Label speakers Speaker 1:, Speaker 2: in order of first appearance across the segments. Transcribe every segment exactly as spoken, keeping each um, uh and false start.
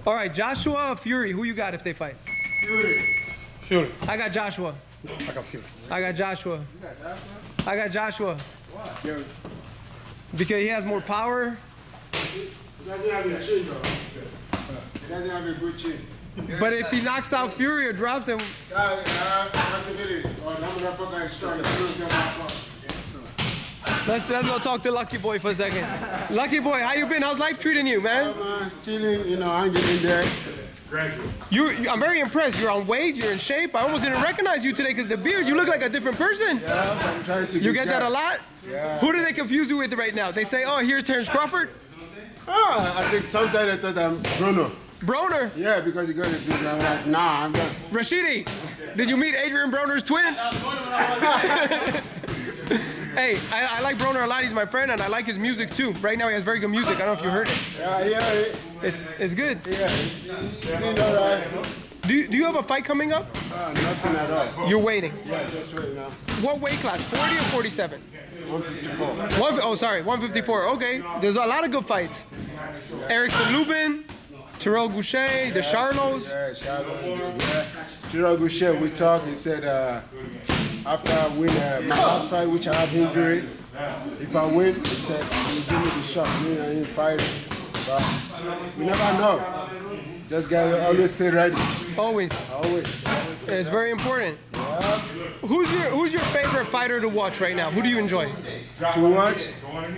Speaker 1: All right, Joshua, Fury. Who you got if they fight?
Speaker 2: Fury. Fury.
Speaker 1: I got Joshua.
Speaker 2: I got Fury.
Speaker 1: I got Joshua.
Speaker 3: You got Joshua?
Speaker 1: I got Joshua.
Speaker 3: Why?
Speaker 2: Fury.
Speaker 1: Because he has more power.
Speaker 3: He doesn't have a chin, though. He doesn't have a good chin.
Speaker 1: But if he knocks out Fury or drops him,
Speaker 3: Uh, uh, possibility. Or that motherfucker is strong.
Speaker 1: let's let's go talk to Lucky Boy for a second. Lucky Boy, how you been? How's life treating you, man?
Speaker 3: I'm uh, chilling, you know, hanging in there.
Speaker 1: You, you, I'm very impressed. You're on weight. You're in shape. I almost didn't recognize you today because the beard. You look like a different person.
Speaker 3: Yeah, I'm trying to
Speaker 1: You get
Speaker 3: guy.
Speaker 1: that a lot?
Speaker 3: Yeah.
Speaker 1: Who do they confuse you with right now? They say, oh, here's Terrence Crawford.
Speaker 3: Ah, I think sometimes I thought I'm Bruno.
Speaker 1: Broner.
Speaker 3: Yeah, because he got a big. I'm like, nah, I'm done.
Speaker 1: Rashidi, did you meet Adrian Broner's twin? Hey, I, I like Broner a lot. He's my friend, and I like his music too. Right now, he has very good music. I don't know if you heard it.
Speaker 3: Yeah, yeah.
Speaker 1: It's it's good.
Speaker 3: Yeah. You know that.
Speaker 1: Do you, do you have a fight coming up?
Speaker 3: Uh, nothing at all.
Speaker 1: You're waiting.
Speaker 3: Yeah, just wait now.
Speaker 1: What weight class? forty or forty-seven?
Speaker 3: one fifty-four.
Speaker 1: One, oh, sorry, one fifty-four. Okay, there's a lot of good fights. Erickson Lubin, Terrell Goucher, the Charlos.
Speaker 3: Yeah, Charlos. Yeah. Terrell Goucher, we talked. He said uh, after I win uh, my last fight, which I have injury, if I win, he said he give me the shot. Me, I ain't fighting. But we never know. Just gotta always stay ready.
Speaker 1: Always.
Speaker 3: Always. always stay
Speaker 1: It's very important.
Speaker 3: Yeah.
Speaker 1: Who's your Who's your favorite fighter to watch right now? Who do you enjoy?
Speaker 3: To watch?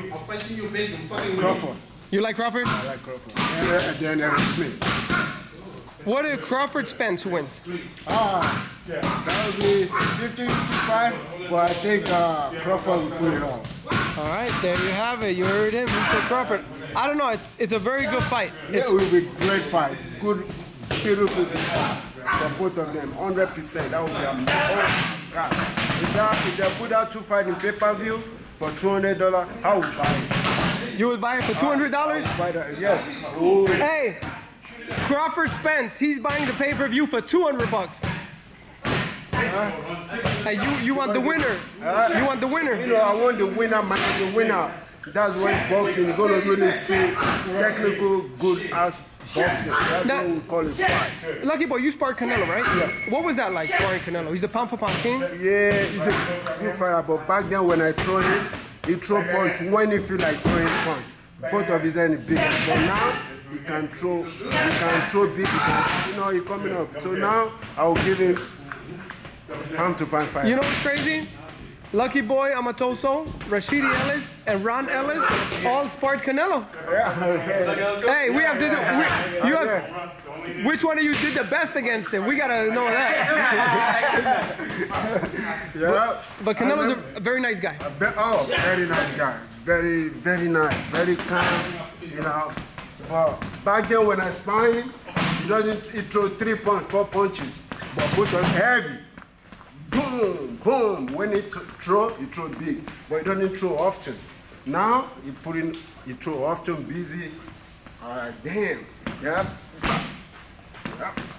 Speaker 3: Crawford.
Speaker 1: You like Crawford?
Speaker 3: I like Crawford. And, and then Eric Smith.
Speaker 1: What if Crawford Spence who wins?
Speaker 3: Ah, that would be fifty fifty-five, but I think uh, Crawford will put it on.
Speaker 1: All right, there you have it. You heard him. He said Crawford. I don't know. It's it's a very good fight.
Speaker 3: Yeah, it will be a great fight. Good, beautiful for both of them. one hundred percent. That would be amazing. Oh, God. If, that, if they put out two fights in pay-per-view for two hundred dollars, I would buy it.
Speaker 1: You would buy it for two hundred dollars?
Speaker 3: Buy that, yeah. Ooh.
Speaker 1: Hey, Crawford Spence. He's buying the pay-per-view for two hundred bucks.
Speaker 3: Uh,
Speaker 1: Hey, you you want the winner?
Speaker 3: Uh,
Speaker 1: You want the winner?
Speaker 3: You know, I want the winner, man. The winner. That's when boxing is gonna really see technical, good ass boxing. That's
Speaker 1: Now-
Speaker 3: what we call it fight.
Speaker 1: Lucky Boy, you sparred Canelo, right? Yeah. What was that like, sparring Canelo? He's the pound for pound king.
Speaker 3: Yeah, he's a good fighter, but back then when I throw him, he throw punch when he feel like throwing punch. Both of his hands big. But now he can throw, he can throw big. He can, you know, he coming up. So now I'll give him pound to pound fight.
Speaker 1: You know what's crazy? Lucky Boy, Amatoso, Rashidi Ellis, and Ron Ellis all sparred Canelo. Hey, we have to do. We, you have, which one of you did the best against him? We gotta know that.
Speaker 3: Yeah.
Speaker 1: But Canelo's a, a very nice guy.
Speaker 3: Ve- Oh, very nice guy. Very, very nice. Very calm. You know. But back then when I spar him, he doesn't. He throw three punch, four punches, but both are heavy. Boom, boom. When he th- throw, he throw big, but he doesn't throw often. Now he put in, he throw often, busy. All right, damn. Yeah. Yeah.